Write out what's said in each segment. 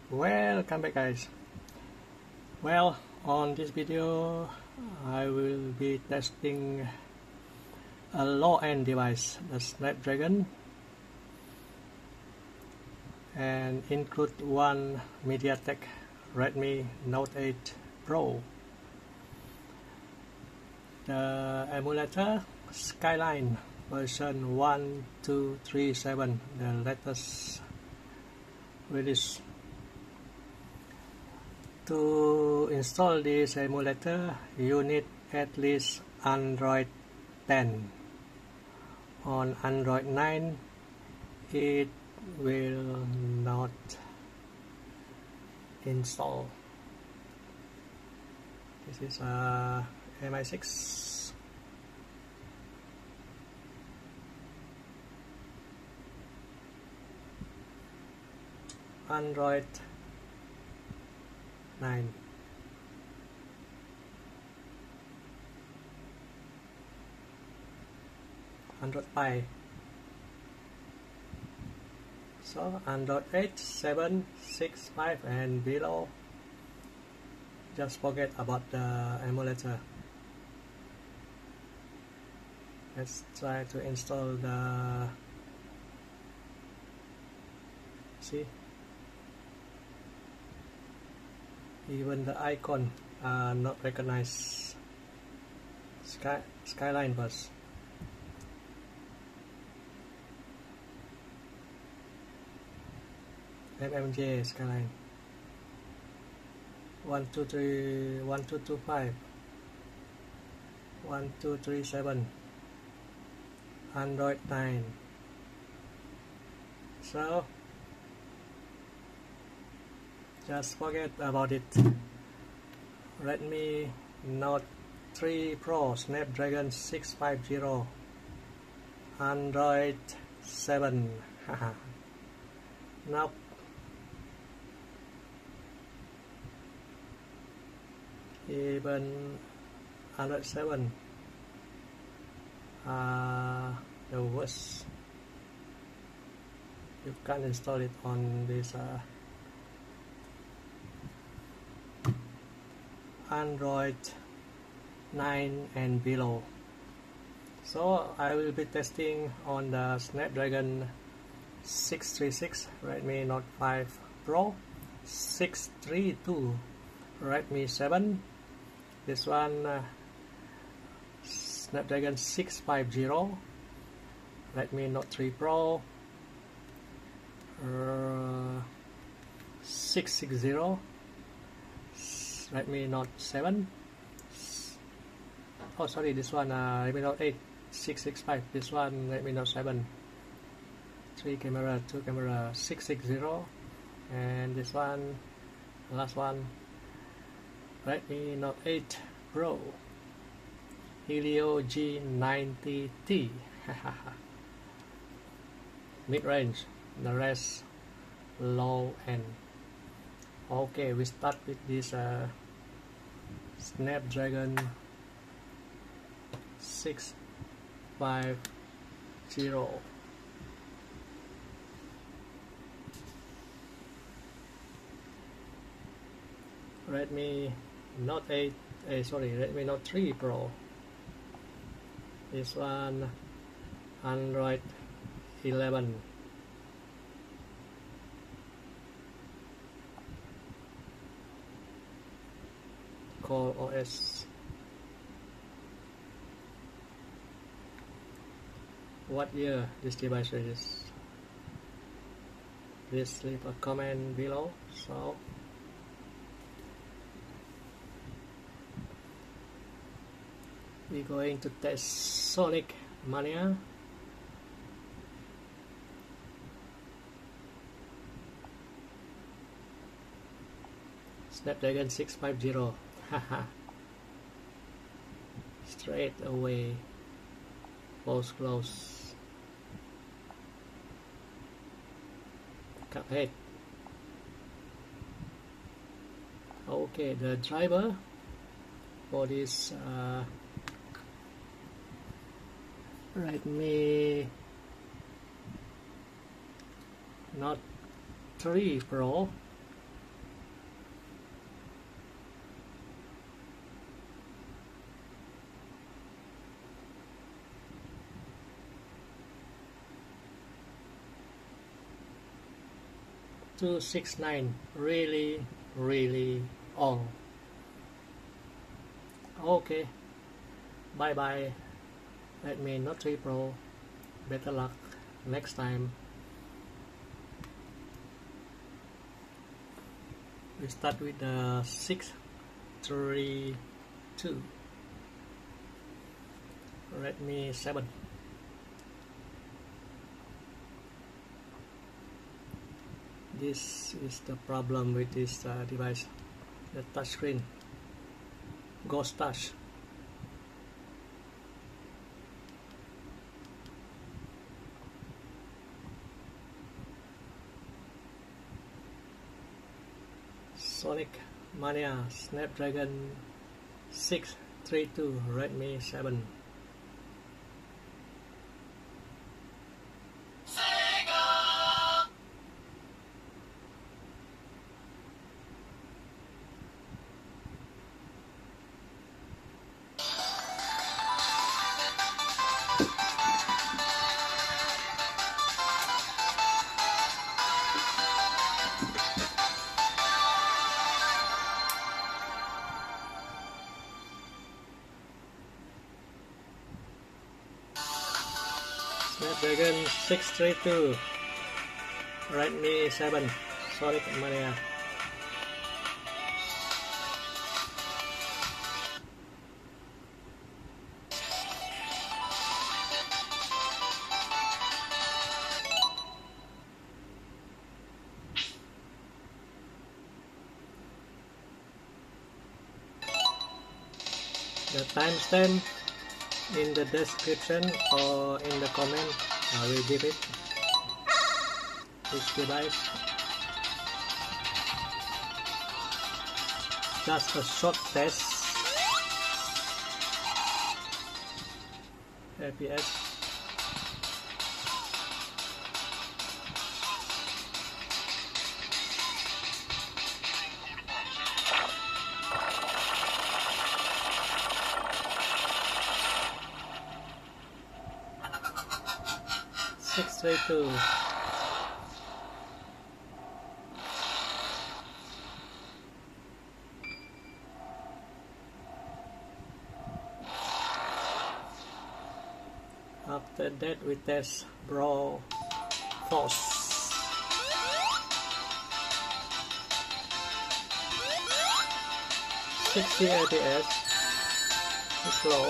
Welcome back, guys. Well, on this video I will be testing a low-end device, the Snapdragon, and include one MediaTek Redmi Note 8 Pro. The emulator Skyline version 1237, the latest release. To install this emulator, you need at least Android 10. On Android 9, it will not install. This is a MI6. Android 9. Android Pie. So Android 8, 7, 6, 5 and below, just forget about the emulator. Let's try to install the, see, even the icon are not recognized. Skyline bus. MMJ Skyline 123 1225 1237 Android 9. So just forget about it. Redmi Note 3 Pro Snapdragon 650 Android 7. Now even Android 7 the worst. You can't install it on this Android 9 and below. So I will be testing on the Snapdragon 636 Redmi Note 5 Pro, 632 Redmi 7, this one Snapdragon 650 Redmi Note 3 Pro, 660 Redmi Note 7, oh sorry, this one Redmi Note 8 665, this one Redmi Note 7, 3 camera, 2 camera, 660, and this one, last one, Redmi Note 8 Pro, Helio G90T. Mid-range, the rest low end. Okay, we start with this Snapdragon 650. Redmi Note 8, Redmi Note 3 Pro. This one Android 11. Core OS. What year this device is? Please leave a comment below. So we're going to test Sonic Mania. Snapdragon 650. Haha. Straight away. Close. Cuphead. Okay, the driver for this Redmi Note 3 Pro 269 really all. Okay, bye bye. Redmi Note 3 Pro. Better luck next time. We start with the 632 Redmi 7. This is the problem with this device, the touchscreen, Ghost Touch. Sonic Mania Snapdragon 632 Redmi 7. Snapdragon 632 Redmi 7 Sonic Mania. The timestamp in the description or in the comment, I will give it. This device, just a short test. FPS. Straight to after that we test Brawl Force. $60 FPS. It's low.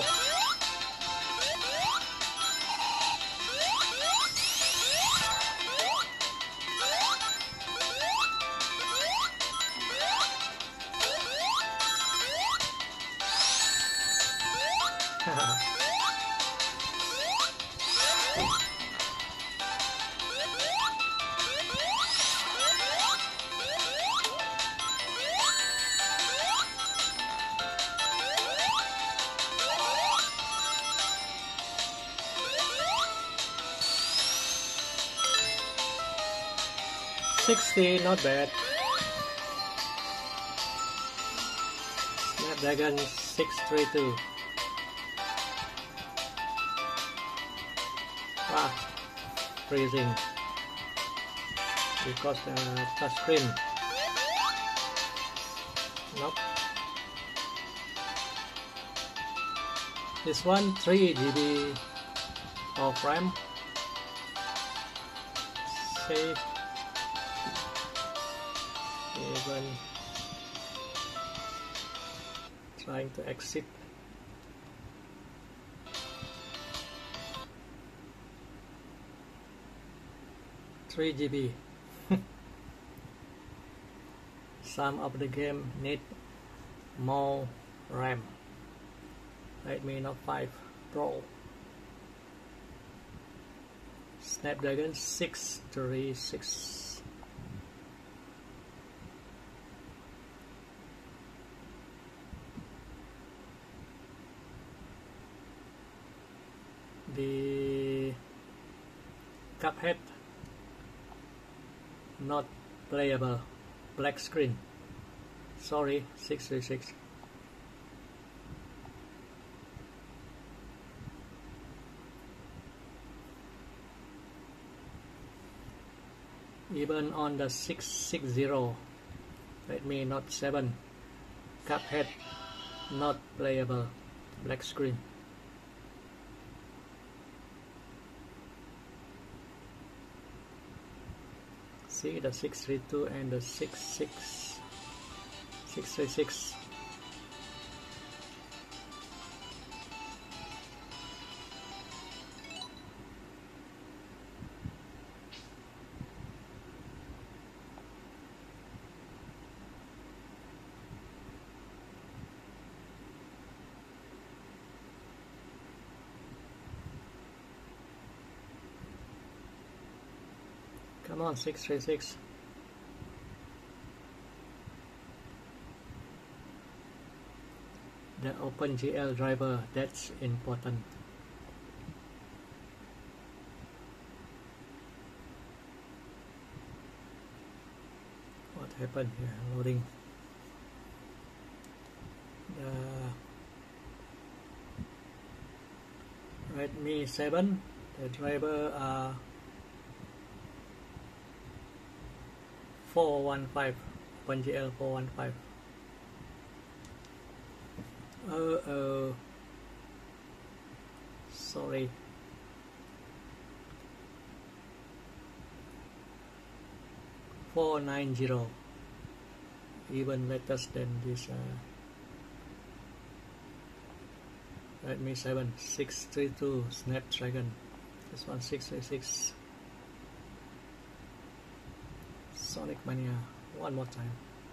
$60, not bad. Snapdragon 632. Freezing because the touchscreen. Nope. This one 3 GB of RAM. Safe. Even trying to exit. $3 GB. Some of the game need more RAM. Redmi Note 5 Pro. Snapdragon 636. The Cuphead not playable, black screen. Sorry, 636. Even on the 660, Redmi Note 7, Cuphead not playable, black screen. See the 632 and the 636. Come on, 636. The OpenGL driver, that's important. What happened here? Loading. The Redmi 7, the driver are 415, OpenGL 415. Sorry. $490, even latest than this Redmi 7 632 Snapdragon. This one 636. Sonic Mania, one more time.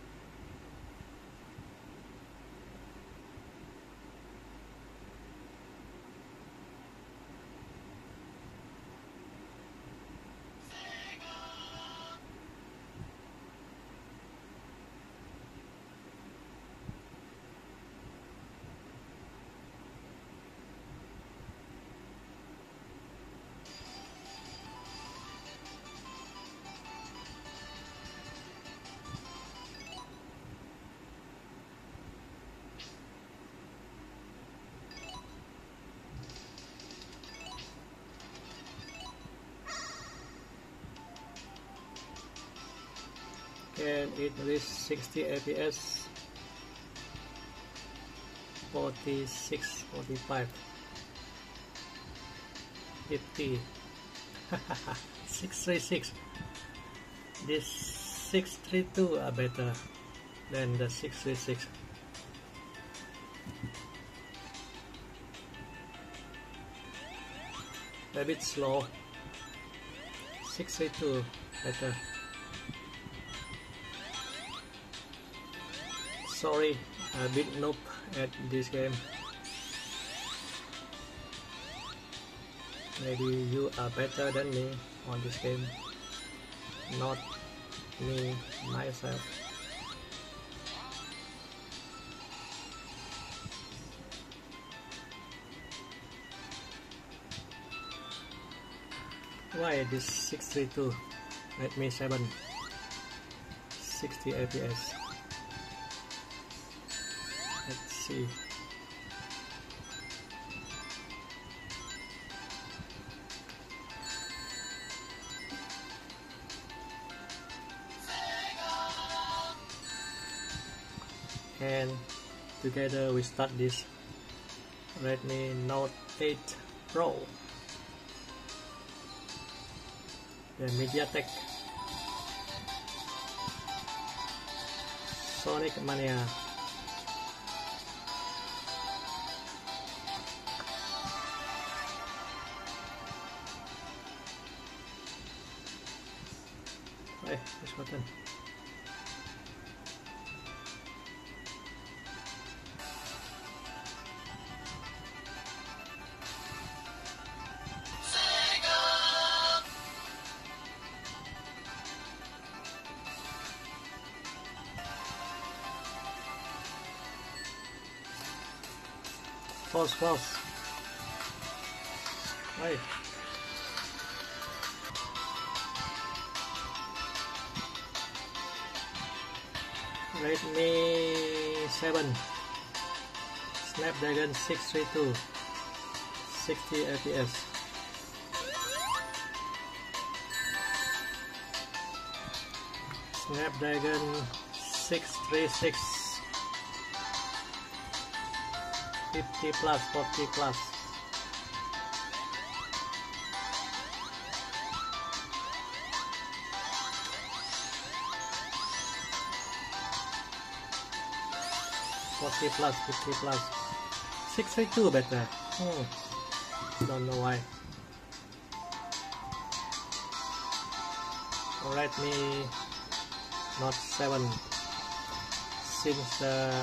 Can it reach 60 fps? 46, 45, 50. 636. This 632 are better than the 636. A bit slow. 632 better. Sorry, a bit noob at this game. Maybe you are better than me on this game, not me myself. Why this 632 Redmi 7 60 fps? Let's see. And together we start this Redmi Note 8 Pro, the MediaTek Sonic Mania. Hey, push button. False. Hey. Redmi 7 Snapdragon 632 60 fps. Snapdragon 636 50 plus 40 plus. $40 plus, $50 plus. 632 better. Don't know why. Redmi Note 7 since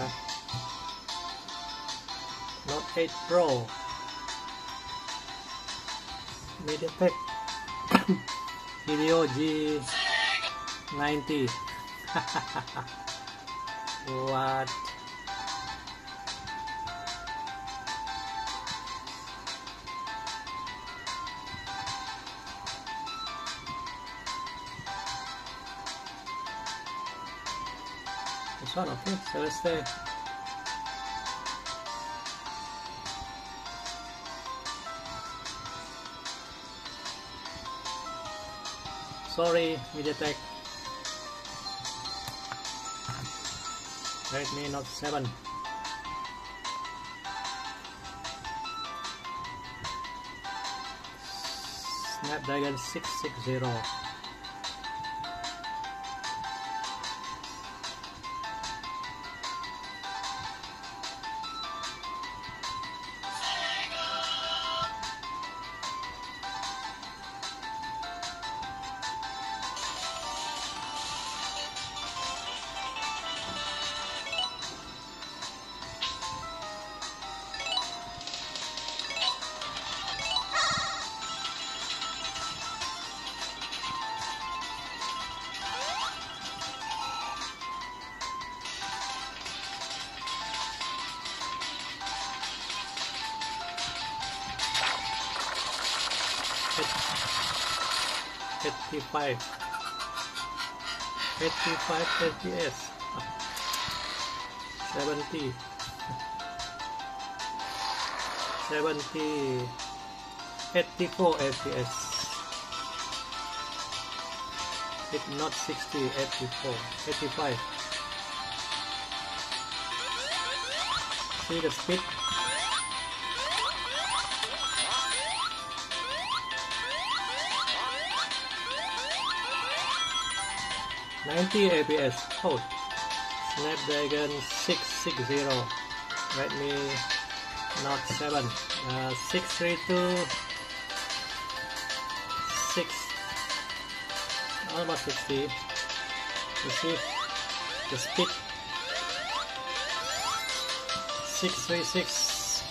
Note 8 Pro. MediaTek Helio G90. What? This one, okay, Celeste. Sorry, MediaTek. Redmi Note 7. Snapdragon 660. Eighty-five FPS, 70, 84 FPS. It's not 60, 84, 85. See the speed. FPS. Oh, Snapdragon 660, Redmi Note 7, 632, almost 60. You see the speed. 636,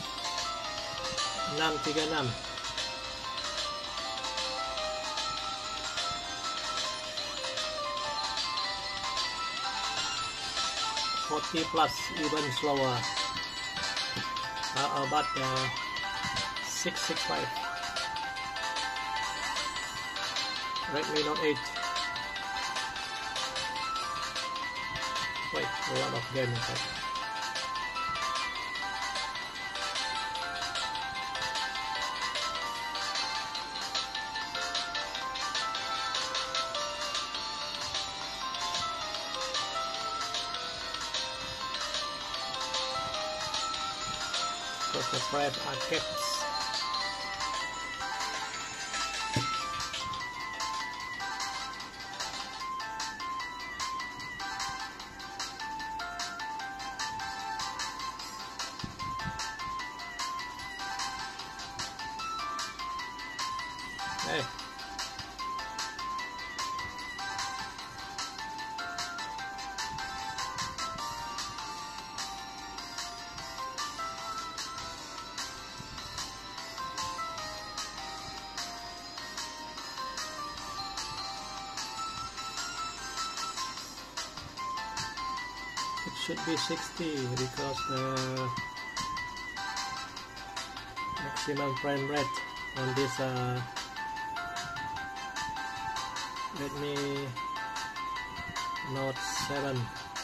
636. 40 plus, even slower. About 665. Redmi Note 8. Wait, a lot of games inside. The private arcades. Hey. It should be 60 because the maximum frame rate on this Redmi Note 7.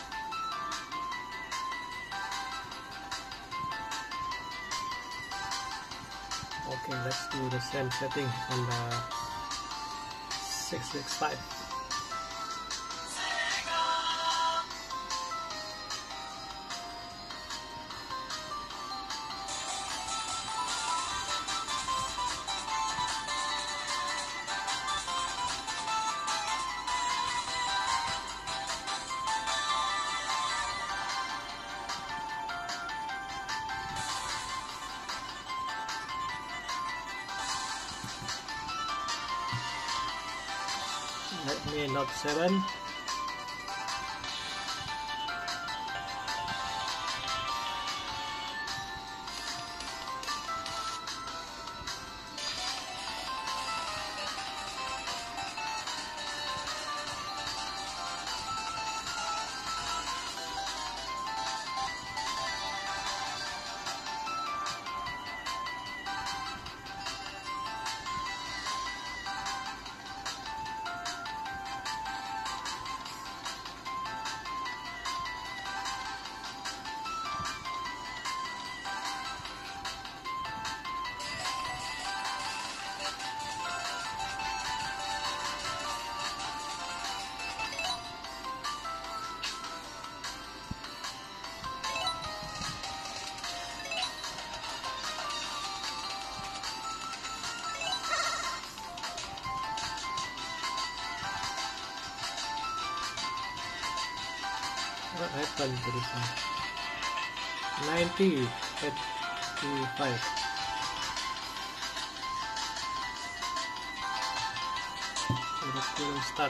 Okay, let's do the same setting on the 665. Me Note 7. What happened to this one? 90 85. So that couldn't start.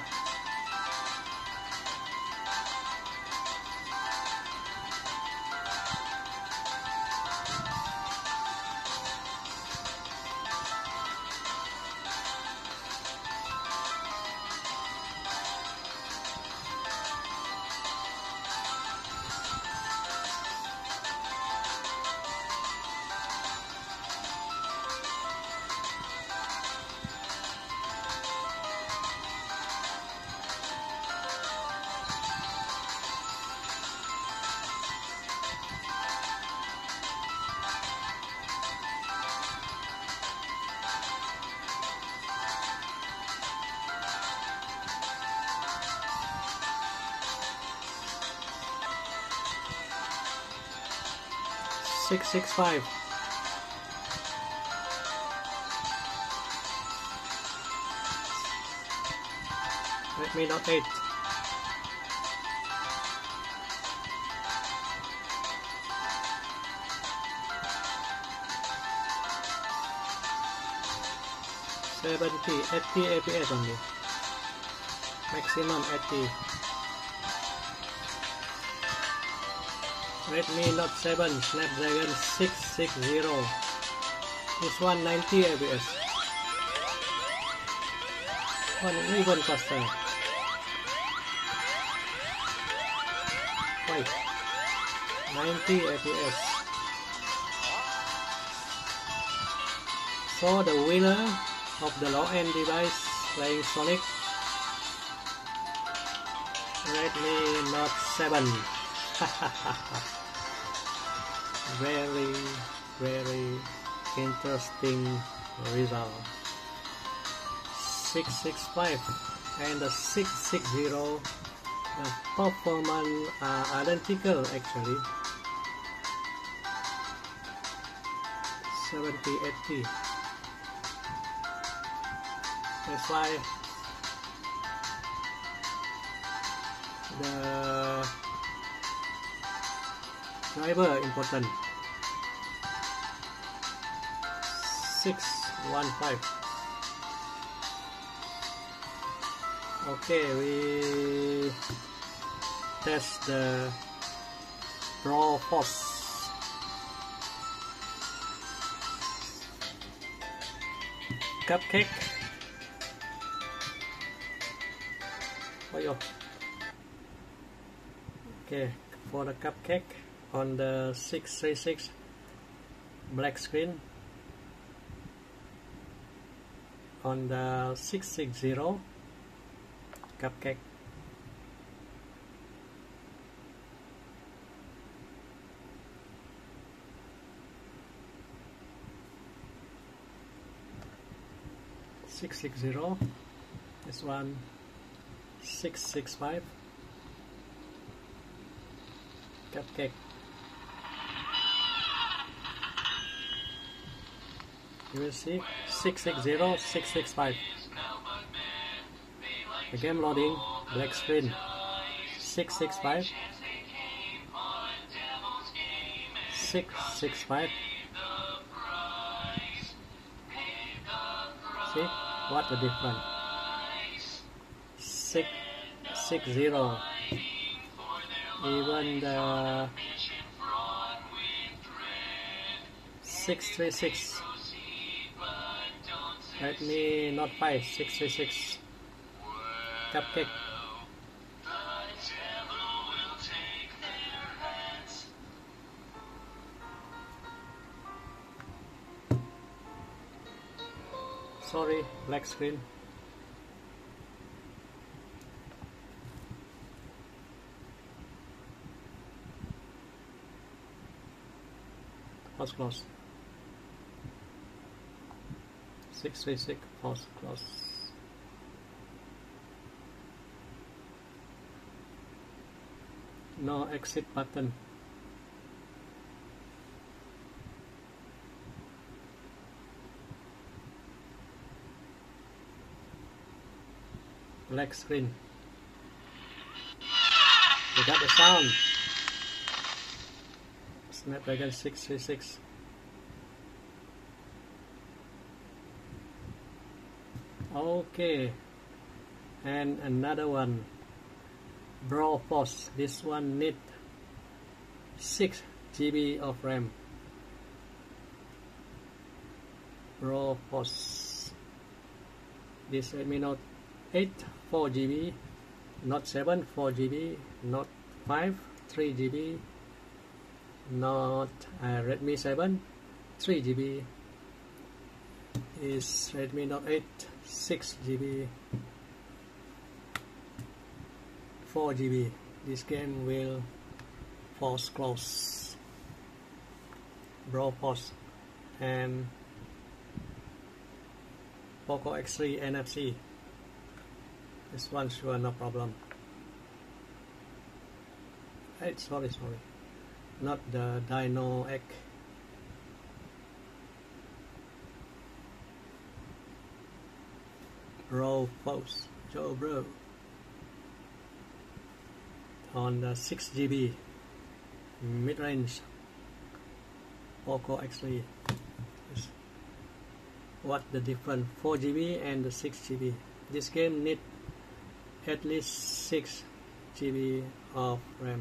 Six 5. Redmi Note 8. Seventy 80 APS only. Maximum 80. Redmi Note 7 Snapdragon 660. This one 90 APS. One even faster. Wait, 90 APS. So the winner of the low-end device playing Sonic, Redmi Note 7. Very interesting result. 665 and the 660 performance are identical actually. 70-80. That's why the driver important. 615. Okay, we test the Pro Force. Cupcake. Oh, yo. Okay, for the Cupcake on the 636 black screen, on the 660 Cupcake. This one 665 Cupcake. You will see 660, 665. The game loading, black screen. 665, 665. See what the difference? 6660. Even the 636. Let me not fight 636. Cupcake. Sorry, black screen. Pause close. 636, pause close. No exit button. Black screen. You got the sound. Snapdragon 636. Okay, and another one, Brawl Force. This one need 6 GB of RAM. Brawl Force. This Redmi Note 8 4 GB, Note 7 4 GB, Note 5 3 GB, Note Redmi 7 3 GB. Is Redmi Note 8 6 GB, 4 GB. This game will force close. Brawl Force and Poco X3 NFC. This one sure no problem. Hey, sorry, not the Dino Egg. Brawl Force, Joe bro. On the 6 GB mid-range Poco X3. What the difference? 4 GB and the 6 GB. This game need at least 6 GB of RAM.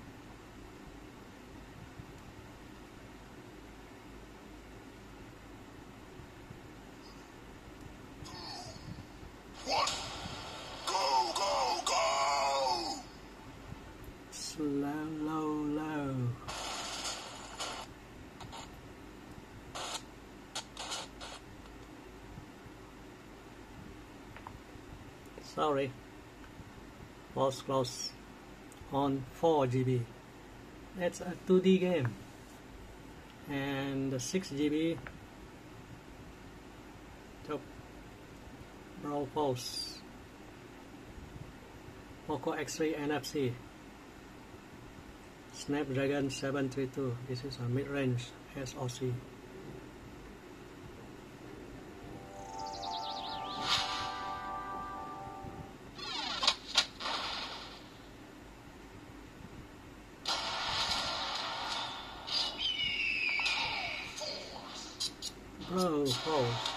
Low. Sorry. Pause close on 4 GB. That's a 2D game. And the 6 GB top Brawl Force Poco X3 NFC Snapdragon 732. This is a mid-range SoC. Brawl Force.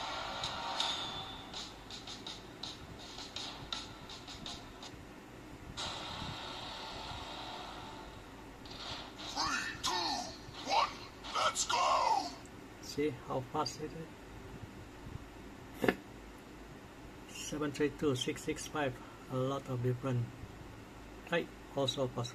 See how fast it is. 732, 665, a lot of different. Right, also fast.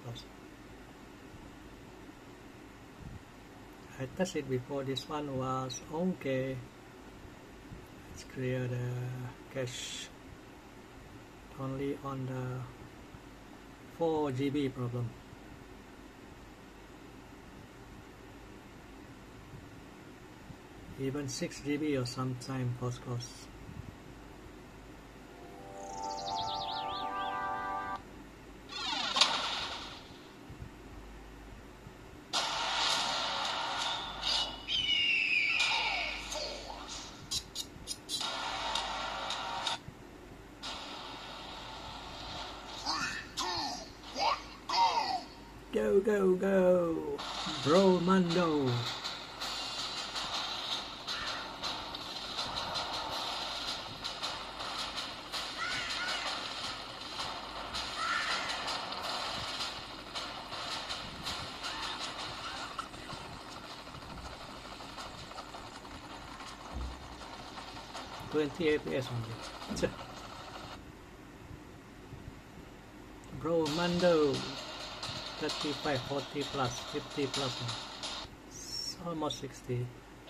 I tested before. This one was okay. Let's clear the cache. Only on the 4 GB problem. Even 6 GB or sometime post close. Go, Bro Mando. 20 FPS only. Bro Mando 35, 40 plus, 50 plus now. It's almost 60.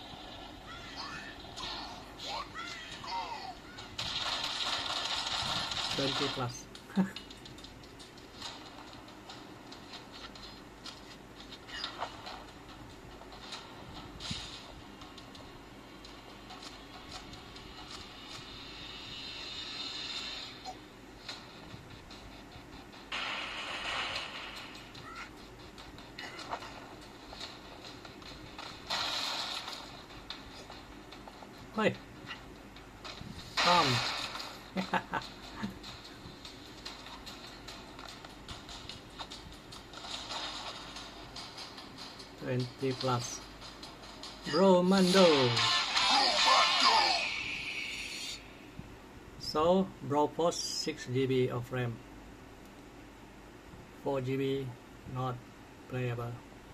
+20. Hey, come. 20 plus. Bro Mando. So, bro post 6 GB of RAM. 4 GB not playable.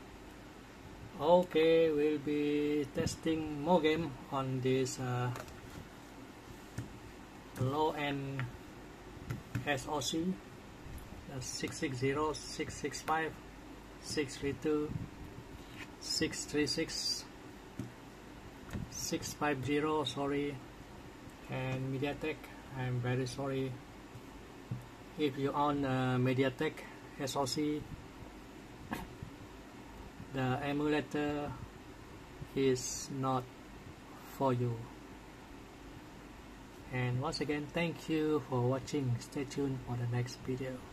Okay, we'll be testing more game on this low-end SoC. 660, 665, 632, 636, 650, sorry, and MediaTek. I'm very sorry if you own MediaTek SoC. The emulator is not for you. And once again, thank you for watching. Stay tuned for the next video.